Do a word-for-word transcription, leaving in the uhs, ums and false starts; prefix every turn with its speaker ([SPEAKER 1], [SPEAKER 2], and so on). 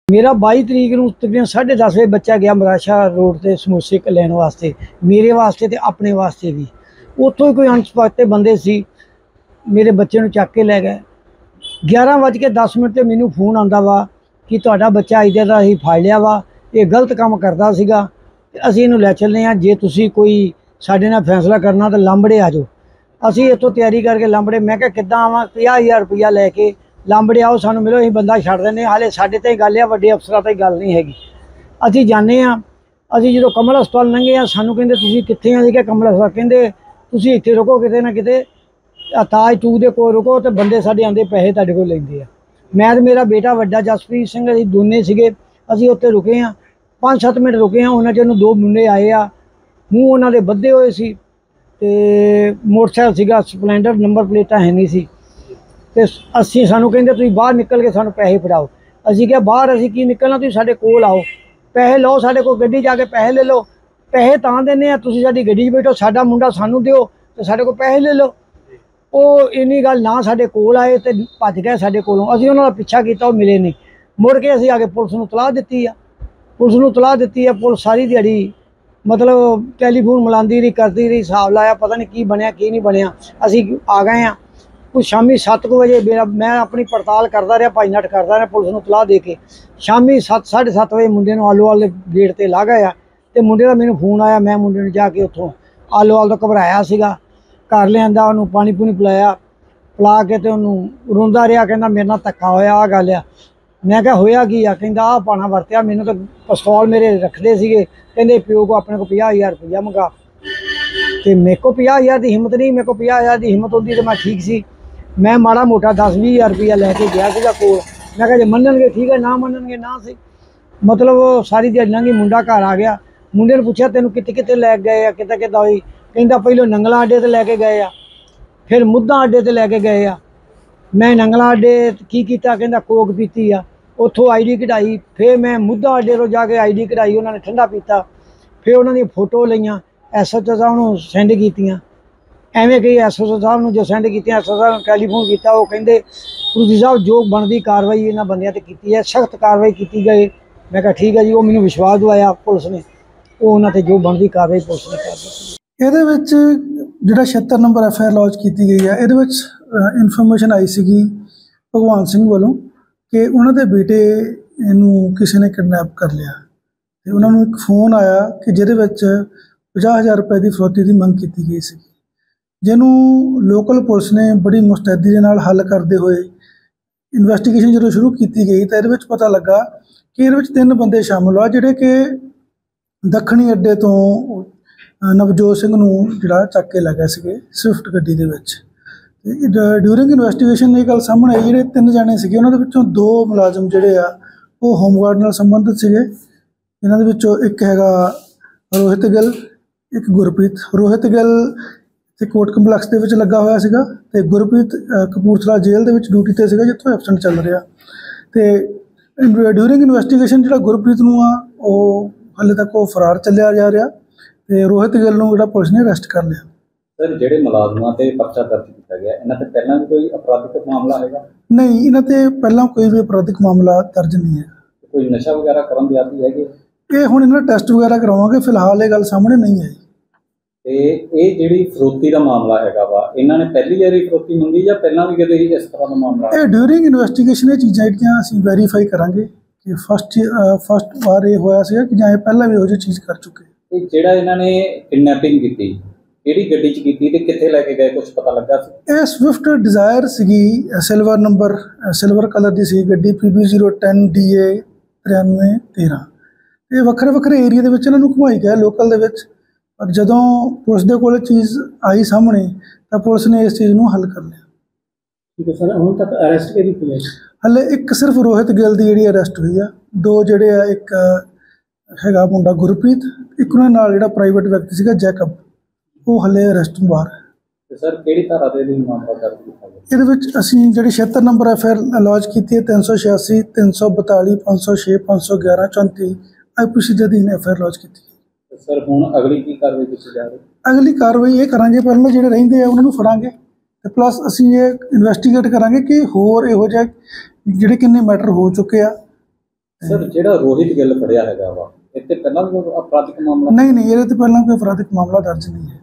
[SPEAKER 1] मेरा बाई तरीक नूं तकरीबन साढ़े दस बजे बच्चा गया मराशा रोड से समोसे लैन वास्ते, मेरे वास्ते तो अपने वास्ते भी। उत्थों ही कोई अनसुखते बंदे सी मेरे बच्चे नूं चक के लै गए। ग्यारह बज के दस मिनट ते मैनू फोन आंदा वा कि तुहाडा बच्चा इधर दा असीं फड़ लिया वा, ये गलत काम करदा सीगा, असीं इहनूं लै चलने आ, जे तुसीं कोई साडे नाल फैसला करना तो लांबड़े आ जाओ। असीं इत्थों तैयारी करके लांबड़े, मैं कहा किद्दां आवां, पचास हज़ार रुपया लैके लांबड़े आओ, सानूं मिलो, असीं बंदा छड्ड दिंदे। हाले साडे ते गल आ, वड्डे अफसरां ते गल नहीं हैगी। असीं जाने आ, असीं जदों कमल हस्पताल लंघे आ, सानूं कहंदे तुसीं कित्थे आ? असीं कहा कमल हस्पताल। कहंदे तुसीं इत्थे रुको, किते ना किते ताज टू दे कोल रुको, तो बंदे साडे आंदे पैसे तुहाडे कोल लैंदे आ। मैं ते मेरा बेटा वड्डा जसप्रीत सिंह असीं दोने सीगे, असीं उत्थे रुके आ, पाँच सत्त मिनट रुके आ। उन्हां चों दो मुंडे आए आ, मूँह उन्हां दे बद्धे होए सी ते मोटरसाइकिल सीगा स्पलैंडर, नंबर प्लेटां है नहीं सी। ते असीं सानूं कहंदे तुसीं बाहर निकल के सानूं पैसे फड़ाओ। असीं कहा बाहर असीं की निकलना, तुसीं साडे कोल आओ, पैसे लो साडे कोल, गड्डी जाके पैसे ले लो। पैसे तां दिंदे आ, तुसीं साडी गड्डी च बैठो, साडा मुंडा सानूं दिओ ते साडे कोल पैसे ले लो। ਉਹ ਇੰਨੀ ਗੱਲ ਨਾ ਸਾਡੇ ਕੋਲ ਆਏ ਤੇ ਭੱਜ ਗਏ ਸਾਡੇ ਕੋਲੋਂ। ਅਸੀਂ ਉਹਨਾਂ ਦਾ ਪਿੱਛਾ ਕੀਤਾ, ਉਹ ਮਿਲੇ ਨਹੀਂ। ਮੁੜ ਕੇ ਅਸੀਂ ਆ ਕੇ ਪੁਲਿਸ ਨੂੰ ਤਲਾਹ ਦਿੱਤੀ ਆ, ਪੁਲਿਸ ਨੂੰ ਤਲਾਹ ਦਿੱਤੀ ਆ। ਪੁਲਿਸ ਸਾਰੀ ਦਿਹਾੜੀ ਮਤਲਬ ਟੈਲੀਫੋਨ ਮਿਲਾਉਂਦੀ ਰਹੀ, ਕਰਦੀ ਰਹੀ, ਹਿਸਾਬ ਲਾਇਆ, ਪਤਾ ਨਹੀਂ ਕੀ ਬਣਿਆ ਕੀ ਨਹੀਂ ਬਣਿਆ। ਅਸੀਂ ਆ ਗਏ ਆ, ਉਹ ਸ਼ਾਮੀ ਸੱਤ ਕੁ ਵਜੇ ਮੇਰਾ ਮੈਂ ਆਪਣੀ ਪੜਤਾਲ ਕਰਦਾ ਰਿਹਾ, ਭਾਈ ਨੱਠ ਕਰਦਾ ਰਿਹਾ ਪੁਲਿਸ ਨੂੰ ਤਲਾਹ ਦੇ ਕੇ। ਸ਼ਾਮੀ ਸੱਤ ਸਾਢੇ ਸੱਤ ਵਜੇ ਮੁੰਡੇ ਨੂੰ ਆਲੋਵਾਲ ਦੇ ਗੇਟ 'ਤੇ ਲਾ ਗਏ ਆ, ਅਤੇ ਮੁੰਡੇ ਦਾ ਮੈਨੂੰ ਫੋਨ ਆਇਆ। ਮੈਂ ਮੁੰਡੇ ਨੂੰ ਜਾ ਕੇ ਉੱਥੋਂ ਆਲੋਵਾਲ ਤੋਂ ਘਬਰਾਇਆ ਸੀਗਾ, घर लिया, उन्होंने पानी पूनी पिलाया, पिला के तो उन्होंने रोंदा रहा, कहना मेरे नाल धक्का होया, आ गल आ। मैं क्या होया की आ? कहंदा आ पाना वरत्या, मैनू तो पिस्तौल मेरे रखते सीगे, कहंदे प्यो को अपने को पचास हज़ार रुपया मंगा। तो मेरे को पचास हज़ार की हिम्मत नहीं, मेरे को पचास हज़ार की हिम्मत होती तो मैं ठीक सी। मैं माड़ा मोटा दस भी हज़ार रुपया लैके गया सीगा कोल। मैं कहा जे मनणगे ठीक है, ना मनणगे ना सही। मतलब सारी दिहाड़ी लंघी, मुंडा घर आ गया। मुंडे ने पुछया तैनूं कित्थे कित्थे लै गए आ, कित्थे कित्थे होई? कहंदा पहलों नंगला अड्डे ते लैके गए आ, फिर मुद्दा अड्डे ते लैके गए आ। मैं नंगला अड्डे की कीता? कहंदा कोक पीती आ, उत्थों आई डी कढाई। फिर मैं मुद्दा अड्डे तो जाके आई डी कढाई, उन्होंने ठंडा पीता। फिर उन्होंने फोटो लईयां, एस एच ओ साहब नूं सेंड कीतियां। एवें कई एस एच ओ साहब नूं जो सेंड कीतियां, एस एच ओ साहब नूं टैलीफोन किया, वो कहंदे पुलिस साहब जो बनदी कार्रवाई इन्हां बंदियां ते कीती है, सख्त कार्रवाई की गई। मैं कहा ठीक है जी। वो मैनूं विश्वास दिवाया पुलिस ने, वो उन्हां ते जो बनदी कार्रवाई पुलिस ने कर दी।
[SPEAKER 2] ਇਹਦੇ ਵਿੱਚ ਜਿਹੜਾ ਛਿਹੱਤਰ number F I R launch ਕੀਤੀ ਗਈ ਹੈ, ਇਹਦੇ ਵਿੱਚ ਇਨਫੋਰਮੇਸ਼ਨ ਆਈ ਸੀਗੀ ਭਗਵਾਨ ਸਿੰਘ ਵੱਲੋਂ ਕਿ ਉਹਨਾਂ ਦੇ ਬੇਟੇ ਨੂੰ ਕਿਸੇ ਨੇ ਕਿਡਨੈਪ ਕਰ ਲਿਆ, ਅਤੇ ਉਹਨਾਂ ਨੂੰ ਇੱਕ ਫੋਨ ਆਇਆ ਕਿ ਜਿਹਦੇ ਵਿੱਚ ਪੰਜਾਹ ਹਜ਼ਾਰ ਰੁਪਏ ਦੀ ਫਰੌਤੀ ਦੀ ਮੰਗ ਕੀਤੀ ਗਈ ਸੀ, ਜਿਹਨੂੰ ਲੋਕਲ ਪੁਲਿਸ ਨੇ ਬੜੀ ਮੁਸਤੈਦੀ ਦੇ ਨਾਲ ਹੱਲ ਕਰਦੇ ਹੋਏ ਇਨਵੈਸਟੀਗੇਸ਼ਨ ਜਦੋਂ ਸ਼ੁਰੂ ਕੀਤੀ ਗਈ ਤਾਂ ਇਹਦੇ ਵਿੱਚ ਪਤਾ ਲੱਗਾ ਕਿ ਇਹਦੇ ਵਿੱਚ ਤਿੰਨ ਬੰਦੇ ਸ਼ਾਮਲ ਆ, ਜਿਹੜੇ ਕਿ ਦੱਖਣੀ ਅੱਡੇ ਤੋਂ ਨਵਜੋਤ ਸਿੰਘ ਨੂੰ ਜਿਹੜਾ ਚੱਕ ਕੇ ਲੈ ਗਏ ਸੀਗੇ ਸਵਿਫਟ ਗੱਡੀ ਦੇ ਵਿੱਚ। ਡਿਊਰਿੰਗ ਇਨਵੈਸਟੀਗੇਸ਼ਨ ਇਹ ਗੱਲ ਸਾਹਮਣੇ ਆਈ, ਜਿਹੜੇ ਤਿੰਨ ਜਾਣੇ ਸੀਗੇ ਉਹਨਾਂ ਦੇ ਵਿੱਚੋਂ ਦੋ ਮੁਲਾਜ਼ਮ ਜਿਹੜੇ ਆ ਉਹ ਹੋਮਗਾਰਡ ਨਾਲ ਸੰਬੰਧਿਤ ਸੀਗੇ। ਇਹਨਾਂ ਦੇ ਵਿੱਚੋਂ ਇੱਕ ਹੈਗਾ ਰੋਹਿਤ ਗਿੱਲ, ਇੱਕ ਗੁਰਪ੍ਰੀਤ। ਰੋਹਿਤ ਗਿੱਲ ਤੇ ਕੋਰਟ ਕੰਪਲੈਕਸ ਦੇ ਵਿੱਚ ਲੱਗਾ ਹੋਇਆ ਸੀਗਾ, ਅਤੇ ਗੁਰਪ੍ਰੀਤ ਕਪੂਰਥਲਾ ਜੇਲ੍ਹ ਦੇ ਵਿੱਚ ਡਿਊਟੀ 'ਤੇ ਸੀਗਾ, ਜਿੱਥੋਂ ਐਬਸੈਂਟ ਚੱਲ ਰਿਹਾ। ਅਤੇ ਡਿਊਰਿੰਗ ਇਨਵੈਸਟੀਗੇਸ਼ਨ ਜਿਹੜਾ ਗੁਰਪ੍ਰੀਤ ਨੂੰ ਆ ਉਹ ਹਾਲੇ ਤੱਕ ਉਹ ਫਰਾਰ ਚੱਲਿਆ ਜਾ ਰਿਹਾ, ਤੇ ਰੋਹਿਤ ਗਿੱਲ ਨੂੰ ਜਿਹੜਾ ਪੁਲਿਸ ਨੇ ਅਰੈਸਟ ਕਰ ਲਿਆ।
[SPEAKER 3] ਸਰ ਜਿਹੜੇ ਮੁਲਾਜ਼ਮਾਂ ਤੇ ਪਰਚਾ ਦਰਜ ਕੀਤਾ ਗਿਆ, ਇਹਨਾਂ ਤੇ ਪਹਿਲਾਂ ਵੀ ਕੋਈ ਅਪਰਾਧਿਕ ਮਾਮਲਾ ਹੈਗਾ?
[SPEAKER 2] ਨਹੀਂ, ਇਹਨਾਂ ਤੇ ਪਹਿਲਾਂ ਕੋਈ ਵੀ ਅਪਰਾਧਿਕ ਮਾਮਲਾ ਦਰਜ ਨਹੀਂ ਹੈ।
[SPEAKER 3] ਕੋਈ ਨਸ਼ਾ ਵਗੈਰਾ ਕਰਨ ਦੇ ਆਦੀ ਹੈਗੇ?
[SPEAKER 2] ਇਹ ਹੁਣ ਇਹਨਾਂ ਦਾ ਟੈਸਟ ਵਗੈਰਾ ਕਰਵਾਵਾਂਗੇ, ਫਿਲਹਾਲ ਇਹ ਗੱਲ ਸਾਹਮਣੇ ਨਹੀਂ ਆਈ।
[SPEAKER 3] ਤੇ ਇਹ ਜਿਹੜੀ ਫਰੋਤੀ ਦਾ ਮਾਮਲਾ ਹੈਗਾ ਵਾ, ਇਹਨਾਂ ਨੇ ਪਹਿਲੀ ਵਾਰੀ ਫਰੋਤੀ ਮੰਗੀ ਜਾਂ ਪਹਿਲਾਂ ਵੀ ਕਦੇ ਇਸ ਤਰ੍ਹਾਂ ਦਾ ਮਾਮਲਾ?
[SPEAKER 2] ਇਹ ਡਿਊਰਿੰਗ ਇਨਵੈਸਟੀਗੇਸ਼ਨ ਇਹ ਚੀਜ਼ਾਂ ਜਿਹੜੀਆਂ ਅਸੀਂ ਵੈਰੀਫਾਈ ਕਰਾਂਗੇ ਕਿ ਫਸਟ ਫਸਟ ਵਾਰ ਇਹ ਹੋਇਆ ਸੀਗਾ ਕਿ ਜਾਂ ਇਹ ਪਹਿਲਾਂ ਵੀ ਇਹੋ ਜਿਹੀ ਚੀਜ਼ ਕਰ ਚੁੱਕੇ।
[SPEAKER 3] ਤੇ ਜਿਹੜਾ ਇਹਨਾਂ ਨੇ ਕਿਡਨੈਪਿੰਗ ਕੀਤੀ, ਕਿਹੜੀ ਗੱਡੀ 'ਚ ਕੀਤੀ ਤੇ ਕਿੱਥੇ ਲੈ ਕੇ ਗਏ, ਕੁਝ ਪਤਾ ਲੱਗਾ ਸੀ?
[SPEAKER 2] ਇਹ ਸਵਿਫਟ ਡਿਜ਼ਾਇਰ ਸੀਗੀ, ਸਿਲਵਰ ਨੰਬਰ, ਸਿਲਵਰ ਕਲਰ ਦੀ ਸੀ ਗੱਡੀ, P B zero ten D A ਤਰਿਆਨਵੇਂ ਤੇਰ੍ਹਾਂ। ਇਹ ਵੱਖਰੇ ਵੱਖਰੇ ਏਰੀਏ ਦੇ ਵਿੱਚ ਇਹਨਾਂ ਨੂੰ ਘੁਮਾਈ ਗਿਆ ਲੋਕਲ ਦੇ ਵਿੱਚ, ਪਰ ਜਦੋਂ ਪੁਲਿਸ ਦੇ ਕੋਲ ਚੀਜ਼ ਆਈ ਸਾਹਮਣੇ ਤਾਂ ਪੁਲਿਸ ਨੇ ਇਸ ਚੀਜ਼ ਨੂੰ ਹੱਲ ਕਰ ਲਿਆ।
[SPEAKER 1] ਠੀਕ ਹੈ ਸਰ, ਹੁਣ ਤੱਕ ਅਰੈਸਟ ਕਿਹਦੀ ਹੋਈ ਹੈ?
[SPEAKER 2] ਹਾਲੇ ਇੱਕ ਸਿਰਫ ਰੋਹਿਤ ਗਿੱਲ ਦੀ ਜਿਹੜੀ ਅਰੈਸਟ ਹੋਈ ਆ, ਦੋ ਜਿਹੜੇ ਆ, ਇੱਕ ਹੈਗਾ ਮੁੰਡਾ ਗੁਰਪ੍ਰੀਤ, ਇੱਕ ਉਹਨਾਂ ਨਾਲ ਜਿਹੜਾ ਪ੍ਰਾਈਵੇਟ ਵਿਅਕਤੀ ਸੀਗਾ ਜੈਕਬ, ਉਹ ਹਲੇ ਅਰੈਸਟ ਤੋਂ ਬਾਹਰ ਹੈ।
[SPEAKER 3] ਸਰ ਕਿਹੜੀ ਧਾਰਾ ਦੇ ਅਧੀਨ ਮਾਮਲਾ ਦਰਜ ਕੀਤਾ ਗਿਆ?
[SPEAKER 2] ਇਹਦੇ ਵਿੱਚ ਅਸੀਂ ਜਿਹੜੀ ਛਿਹੱਤਰ number F I R launch ਕੀਤੀ ਹੈ, ਤਿੰਨ ਸੌ ਛਿਆਸੀ, ਤਿੰਨ ਸੌ ਬਤਾਲੀ, ਪੰਜ ਸੌ ਛੇ, ਪੰਜ ਸੌ ਗਿਆਰਾਂ, ਚੌਂਤੀ ਆਈ ਪੀ ਸੀ ਦੇ ਅਧੀਨ ਐਫ ਆਈ ਆਰ ਲੌਂਚ ਕੀਤੀ ਹੈ।
[SPEAKER 3] ਸਰ ਹੁਣ ਅਗਲੀ ਕੀ ਕਾਰਵਾਈ ਕੀਤੀ ਜਾ ਰਹੀ?
[SPEAKER 2] ਅਗਲੀ ਕਾਰਵਾਈ ਇਹ ਕਰਾਂਗੇ, ਪਹਿਲਾਂ ਜਿਹੜੇ ਰਹਿੰਦੇ ਆ ਉਹਨਾਂ ਨੂੰ ਫੜਾਂਗੇ, ਅਤੇ ਪਲੱਸ ਅਸੀਂ ਇਹ ਇਨਵੈਸਟੀਗੇਟ ਕਰਾਂਗੇ ਕਿ ਹੋਰ ਇਹੋ ਜਿਹੇ ਜਿਹੜੇ ਕਿੰਨੇ ਮੈਟਰ ਹੋ ਚੁੱਕੇ ਆ
[SPEAKER 3] ਸਰ ਜਿਹੜਾ ਰੋਹਿਤ ਗਿੱਲ ਫੜਿਆ ਹੈਗਾ ਵਾ ਇੱਥੇ ਪਹਿਲਾਂ ਵੀ ਕੋਈ ਅਪਰਾਧਿਕ ਮਾਮਲਾ
[SPEAKER 2] ਨਹੀਂ ਨਹੀਂ ਇਹਦੇ ਤੇ ਪਹਿਲਾਂ ਕੋਈ ਅਪਰਾਧਿਕ ਮਾਮਲਾ ਦਰਜ ਨਹੀਂ ਹੈ।